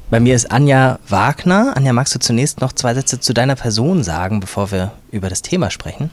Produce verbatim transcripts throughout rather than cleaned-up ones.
Bei mir ist Anja Wagner. Anja, magst du zunächst noch zwei Sätze zu deiner Person sagen, bevor wir über das Thema sprechen?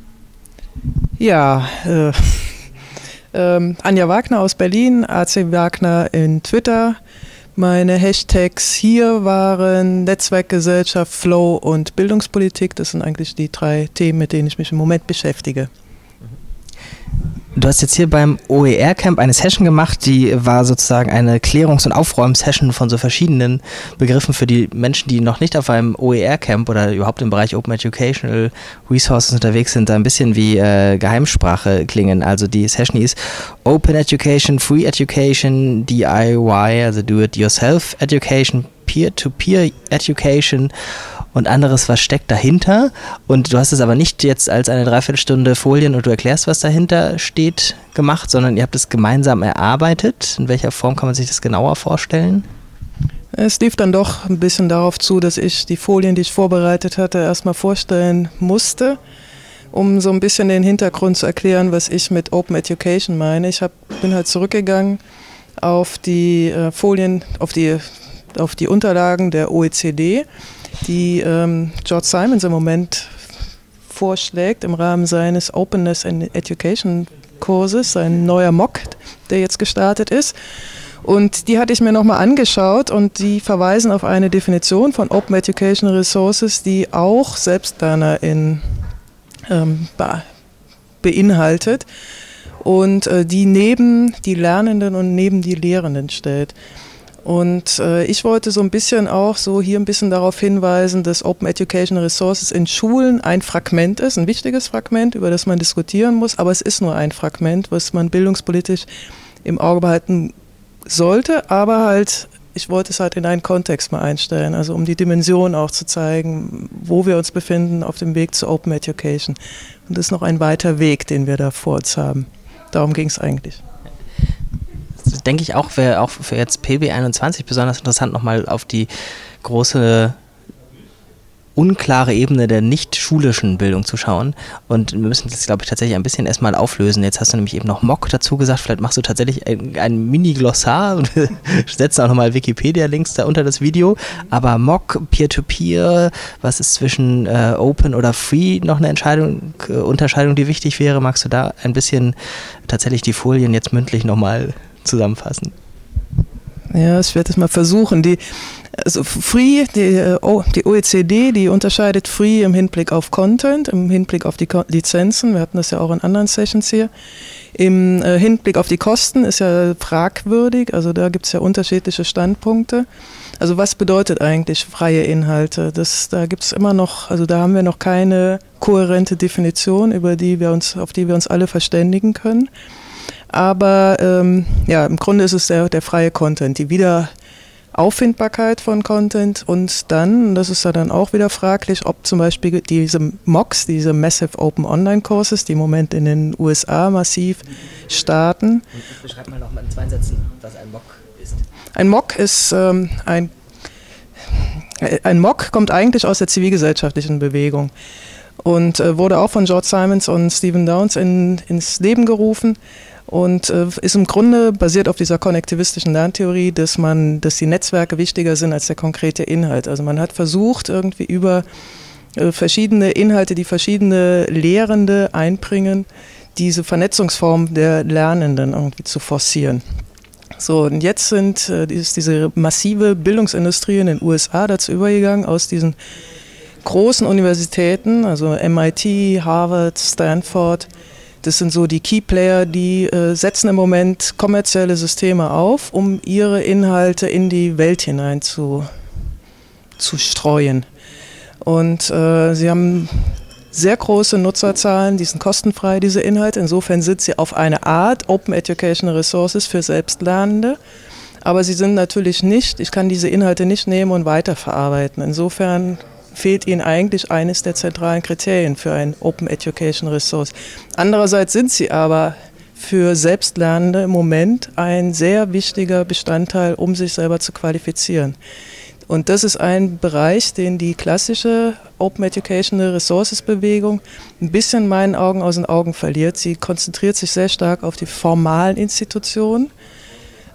Ja, äh, äh, Anja Wagner aus Berlin, A C Wagner in Twitter. Meine Hashtags hier waren Netzwerkgesellschaft, Flow und Bildungspolitik. Das sind eigentlich die drei Themen, mit denen ich mich im Moment beschäftige. Du hast jetzt hier beim O E R-Camp eine Session gemacht, die war sozusagen eine Klärungs- und Aufräum-Session von so verschiedenen Begriffen für die Menschen, die noch nicht auf einem O E R-Camp oder überhaupt im Bereich Open Educational Resources unterwegs sind, da ein bisschen wie äh, Geheimsprache klingen. Also die Session hieß Open Education, Free Education, D I Y, also Do-it-yourself Education, Peer-to-Peer Education und anderes, was steckt dahinter. Und du hast es aber nicht jetzt als eine Dreiviertelstunde Folien und du erklärst, was dahinter steht, gemacht, sondern ihr habt es gemeinsam erarbeitet. In welcher Form kann man sich das genauer vorstellen? Es lief dann doch ein bisschen darauf zu, dass ich die Folien, die ich vorbereitet hatte, erstmal vorstellen musste, um so ein bisschen den Hintergrund zu erklären, was ich mit Open Education meine. Ich hab, bin halt zurückgegangen auf die äh, Folien, auf die, auf die Unterlagen der O E C D, die ähm, George Simons im Moment vorschlägt im Rahmen seines Openness in Education Kurses, sein neuer M O C, der jetzt gestartet ist. Und die hatte ich mir nochmal angeschaut und die verweisen auf eine Definition von Open Educational Resources, die auch SelbstlernerInnen ähm, be beinhaltet und äh, die neben die Lernenden und neben die Lehrenden stellt. Und äh, ich wollte so ein bisschen auch so hier ein bisschen darauf hinweisen, dass Open Educational Resources in Schulen ein Fragment ist, ein wichtiges Fragment, über das man diskutieren muss, aber es ist nur ein Fragment, was man bildungspolitisch im Auge behalten sollte, aber halt, ich wollte es halt in einen Kontext mal einstellen, also um die Dimension auch zu zeigen, wo wir uns befinden auf dem Weg zu Open Education. Und das ist noch ein weiter Weg, den wir da vor uns haben. Darum ging es eigentlich. Das denke ich auch, wäre auch für jetzt P B einundzwanzig besonders interessant, nochmal auf die große unklare Ebene der nicht schulischen Bildung zu schauen. Und wir müssen das, glaube ich, tatsächlich ein bisschen erstmal auflösen. Jetzt hast du nämlich eben noch M O C dazu gesagt. Vielleicht machst du tatsächlich ein, ein Mini-Glossar und wir setzen auch nochmal Wikipedia-Links da unter das Video. Aber M O C, Peer-to-Peer, was ist zwischen äh, Open oder Free noch eine Entscheidung, äh, Unterscheidung, die wichtig wäre? Magst du da ein bisschen tatsächlich die Folien jetzt mündlich nochmal zusammenfassen? Ja, ich werde es mal versuchen. Die, also Free, die, die O E C D, die unterscheidet Free im Hinblick auf Content, im Hinblick auf die Lizenzen. Wir hatten das ja auch in anderen Sessions hier. Im äh, Hinblick auf die Kosten ist ja fragwürdig, also da gibt es ja unterschiedliche Standpunkte. Also was bedeutet eigentlich freie Inhalte? Das, da gibt es immer noch, also da haben wir noch keine kohärente Definition, über die wir uns, auf die wir uns alle verständigen können. Aber ähm, ja, im Grunde ist es der, der freie Content, die Wiederauffindbarkeit von Content und dann, das ist ja dann auch wieder fraglich, ob zum Beispiel diese M O Cs, diese Massive Open Online Courses, die im Moment in den U S A massiv starten. Und beschreib mal noch mal in zwei Sätzen, was ein M O C ist. Ein M O C ist ähm, ein, ein M O C kommt eigentlich aus der zivilgesellschaftlichen Bewegung und äh, wurde auch von George Simons und Stephen Downes in, ins Leben gerufen. Und äh, ist im Grunde basiert auf dieser konnektivistischen Lerntheorie, dass man, dass die Netzwerke wichtiger sind als der konkrete Inhalt. Also man hat versucht, irgendwie über äh, verschiedene Inhalte, die verschiedene Lehrende einbringen, diese Vernetzungsform der Lernenden irgendwie zu forcieren. So, und jetzt sind, äh, ist diese massive Bildungsindustrie in den U S A dazu übergegangen, aus diesen großen Universitäten, also M I T, Harvard, Stanford. Das sind so die Keyplayer, die äh, setzen im Moment kommerzielle Systeme auf, um ihre Inhalte in die Welt hinein zu, zu streuen. Und äh, sie haben sehr große Nutzerzahlen, die sind kostenfrei, diese Inhalte. Insofern sind sie auf eine Art Open Educational Resources für Selbstlernende. Aber sie sind natürlich nicht, ich kann diese Inhalte nicht nehmen und weiterverarbeiten. Insofern fehlt ihnen eigentlich eines der zentralen Kriterien für ein Open Education Resource. Andererseits sind sie aber für Selbstlernende im Moment ein sehr wichtiger Bestandteil, um sich selber zu qualifizieren. Und das ist ein Bereich, den die klassische Open Educational Resources Bewegung ein bisschen in meinen Augen aus den Augen verliert. Sie konzentriert sich sehr stark auf die formalen Institutionen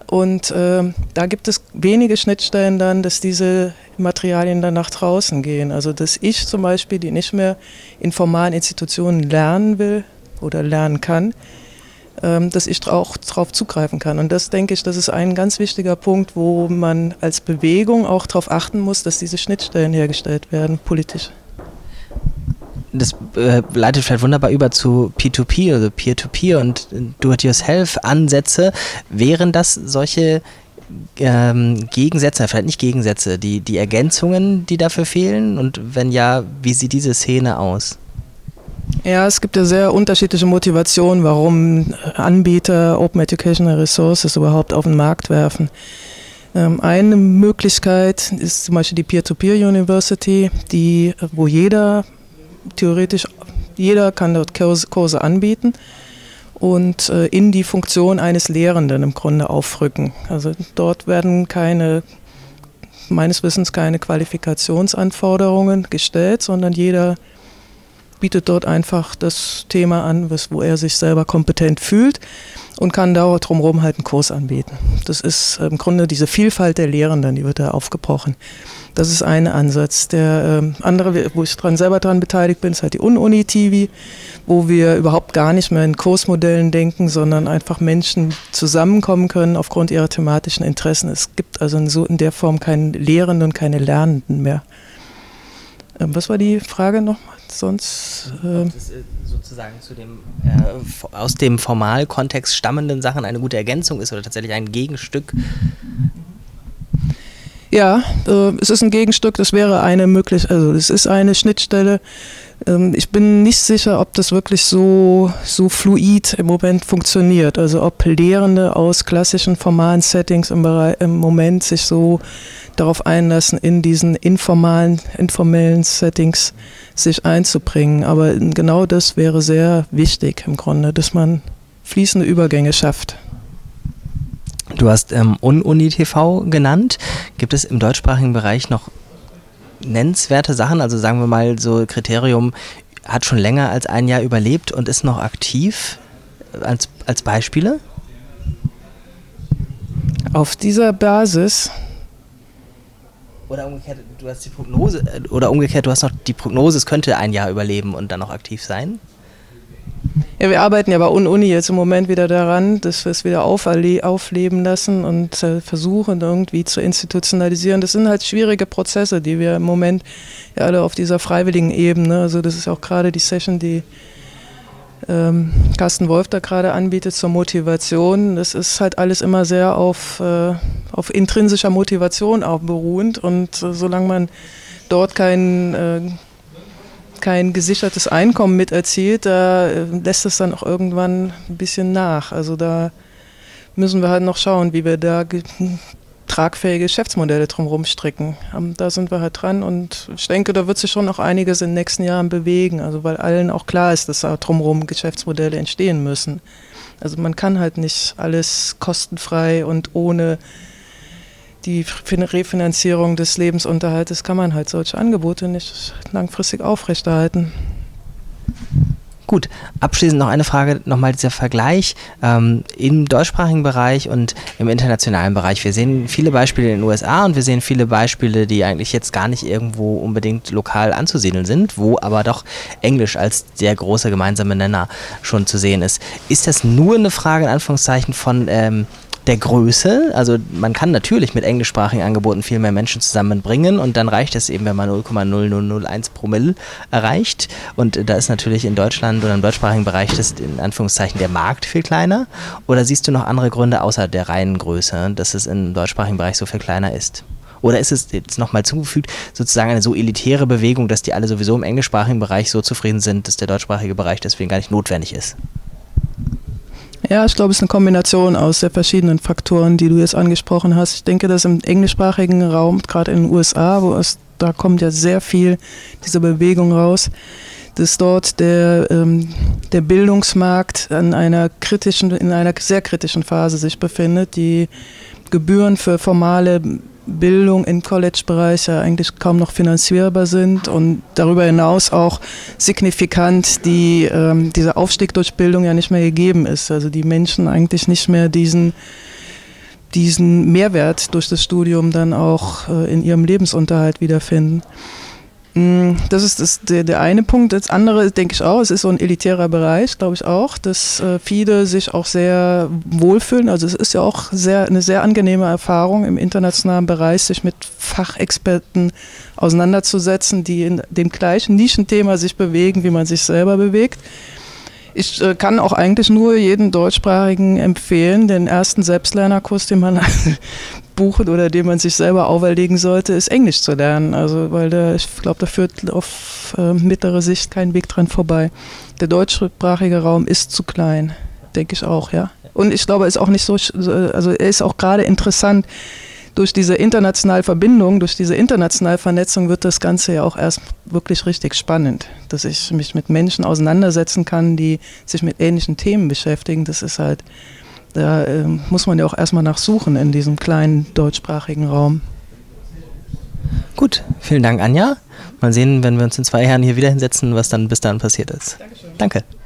Und äh, da gibt es wenige Schnittstellen dann, dass diese Materialien dann nach draußen gehen. Also dass ich zum Beispiel, die nicht mehr in formalen Institutionen lernen will oder lernen kann, ähm, dass ich auch darauf zugreifen kann. Und das, denke ich, das ist ein ganz wichtiger Punkt, wo man als Bewegung auch darauf achten muss, dass diese Schnittstellen hergestellt werden, politisch. Das äh, leitet vielleicht wunderbar über zu P zwei P, also Peer-to-Peer und Do-it-yourself-Ansätze. Wären das solche ähm, Gegensätze, vielleicht nicht Gegensätze, die, die Ergänzungen, die dafür fehlen? Und wenn ja, wie sieht diese Szene aus? Ja, es gibt ja sehr unterschiedliche Motivationen, warum Anbieter Open Educational Resources überhaupt auf den Markt werfen. Ähm, eine Möglichkeit ist zum Beispiel die Peer-to-Peer University, die, wo jeder theoretisch, jeder kann dort Kurse, Kurse anbieten und äh, in die Funktion eines Lehrenden im Grunde aufrücken. Also dort werden keine, meines Wissens keine Qualifikationsanforderungen gestellt, sondern jeder bietet dort einfach das Thema an, was, wo er sich selber kompetent fühlt und kann da drumherum halt einen Kurs anbieten. Das ist im Grunde diese Vielfalt der Lehrenden, die wird da aufgebrochen. Das ist ein Ansatz. Der ähm, andere, wo ich dran, selber daran beteiligt bin, ist halt die Un-Uni-T V, wo wir überhaupt gar nicht mehr in Kursmodellen denken, sondern einfach Menschen zusammenkommen können aufgrund ihrer thematischen Interessen. Es gibt also in, so in der Form keine Lehrenden und keine Lernenden mehr. Ähm, was war die Frage noch? Sonst äh Ob das sozusagen zu dem äh, aus dem Formalkontext stammenden Sachen eine gute Ergänzung ist oder tatsächlich ein Gegenstück? Ja, äh, es ist ein Gegenstück, das wäre eine möglich, also es ist eine Schnittstelle. Ähm, ich bin nicht sicher, ob das wirklich so, so fluid im Moment funktioniert. Also ob Lehrende aus klassischen formalen Settings im, Bereich, im Moment sich so darauf einlassen, in diesen informalen, informellen Settings sich einzubringen. Aber genau das wäre sehr wichtig im Grunde, dass man fließende Übergänge schafft. Du hast ähm, Un-Uni-T V genannt. Gibt es im deutschsprachigen Bereich noch nennenswerte Sachen? Also sagen wir mal, so Kriterium hat schon länger als ein Jahr überlebt und ist noch aktiv als, als Beispiele? Auf dieser Basis... Oder umgekehrt, du hast die Prognose, oder umgekehrt, du hast noch die Prognose, es könnte ein Jahr überleben und dann noch aktiv sein? Ja, wir arbeiten ja bei Un-Uni jetzt im Moment wieder daran, dass wir es wieder aufleben lassen und äh, versuchen irgendwie zu institutionalisieren. Das sind halt schwierige Prozesse, die wir im Moment ja alle auf dieser freiwilligen Ebene, also das ist auch gerade die Session, die ähm, Carsten Wolf da gerade anbietet zur Motivation. Das ist halt alles immer sehr auf, äh, auf intrinsischer Motivation auch beruhend und äh, solange man dort kein äh, kein gesichertes Einkommen mit erzielt, da lässt es dann auch irgendwann ein bisschen nach. Also da müssen wir halt noch schauen, wie wir da tragfähige Geschäftsmodelle drumherum stricken. Da sind wir halt dran und ich denke, da wird sich schon noch einiges in den nächsten Jahren bewegen, also weil allen auch klar ist, dass da drumherum Geschäftsmodelle entstehen müssen. Also man kann halt nicht alles kostenfrei und ohne die Refinanzierung des Lebensunterhaltes kann man halt solche Angebote nicht langfristig aufrechterhalten. Gut, abschließend noch eine Frage, nochmal dieser Vergleich ähm, im deutschsprachigen Bereich und im internationalen Bereich. Wir sehen viele Beispiele in den U S A und wir sehen viele Beispiele, die eigentlich jetzt gar nicht irgendwo unbedingt lokal anzusiedeln sind, wo aber doch Englisch als der große gemeinsame Nenner schon zu sehen ist. Ist das nur eine Frage in Anführungszeichen von ähm, der Größe? Also man kann natürlich mit englischsprachigen Angeboten viel mehr Menschen zusammenbringen und dann reicht es eben, wenn man null Komma null null null eins Promille erreicht und da ist natürlich in Deutschland oder im deutschsprachigen Bereich das in Anführungszeichen der Markt viel kleiner. Oder siehst du noch andere Gründe außer der reinen Größe, dass es im deutschsprachigen Bereich so viel kleiner ist? Oder ist es jetzt nochmal zugefügt, sozusagen eine so elitäre Bewegung, dass die alle sowieso im englischsprachigen Bereich so zufrieden sind, dass der deutschsprachige Bereich deswegen gar nicht notwendig ist? Ja, ich glaube, es ist eine Kombination aus sehr verschiedenen Faktoren, die du jetzt angesprochen hast. Ich denke, dass im englischsprachigen Raum, gerade in den U S A, wo es, da kommt ja sehr viel diese Bewegung raus, dass dort der, ähm, der Bildungsmarkt an einer kritischen, in einer sehr kritischen Phase sich befindet. Die Gebühren für formale Bildung im College-Bereich ja eigentlich kaum noch finanzierbar sind und darüber hinaus auch signifikant die, ähm, dieser Aufstieg durch Bildung ja nicht mehr gegeben ist. Also die Menschen eigentlich nicht mehr diesen diesen Mehrwert durch das Studium dann auch äh, in ihrem Lebensunterhalt wiederfinden. Das ist das, der, der eine Punkt. Das andere denke ich auch, es ist so ein elitärer Bereich, glaube ich auch, dass äh, viele sich auch sehr wohlfühlen. Also es ist ja auch sehr, eine sehr angenehme Erfahrung im internationalen Bereich, sich mit Fachexperten auseinanderzusetzen, die in dem gleichen Nischenthema sich bewegen, wie man sich selber bewegt. Ich äh, kann auch eigentlich nur jeden Deutschsprachigen empfehlen, den ersten Selbstlernerkurs, den man bucht oder den man sich selber auferlegen sollte, ist Englisch zu lernen. Also, weil da, ich glaube, da führt auf äh, mittlere Sicht kein Weg dran vorbei. Der deutschsprachige Raum ist zu klein, denke ich auch, ja. Und ich glaube, er ist auch nicht so, also er ist auch gerade interessant. Durch diese internationale Verbindung, durch diese internationale Vernetzung wird das Ganze ja auch erst wirklich richtig spannend, dass ich mich mit Menschen auseinandersetzen kann, die sich mit ähnlichen Themen beschäftigen. Das ist halt, da äh, muss man ja auch erstmal nachsuchen in diesem kleinen deutschsprachigen Raum. Gut, vielen Dank, Anja. Mal sehen, wenn wir uns in zwei Jahren hier wieder hinsetzen, was dann bis dahin passiert ist. Dankeschön. Danke.